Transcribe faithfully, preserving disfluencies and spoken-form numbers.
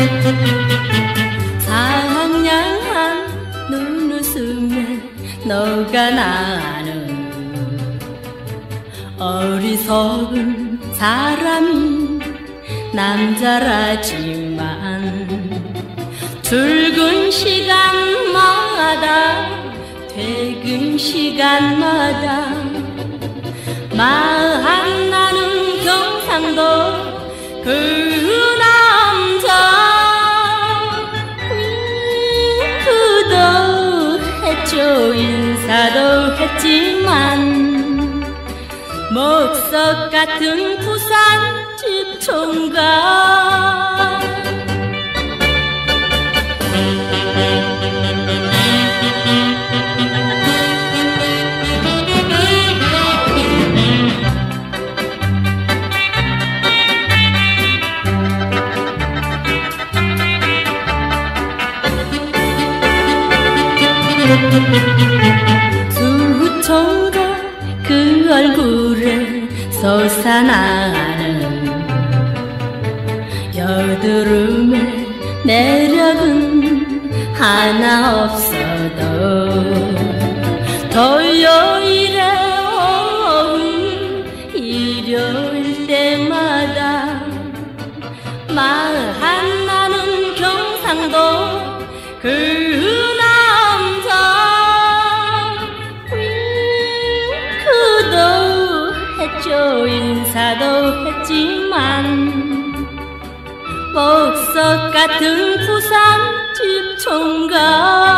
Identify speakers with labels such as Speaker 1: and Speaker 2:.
Speaker 1: 상냥한 눈웃음에 녹아나는 어리석은 사람이 남자라지만 출근 시간마다 퇴근 시간마다 만나는 경상도 그 남자 윙크도 했죠 인사도 했지만 목석 같은 부산집 총각 수초가 그 얼굴에 솟아나는 여드름에 내력은 하나 없어도 토요일에 오후 일요일 때마다 만나는 경상도 그 인사도 했지만 목석 같은 부산집 총각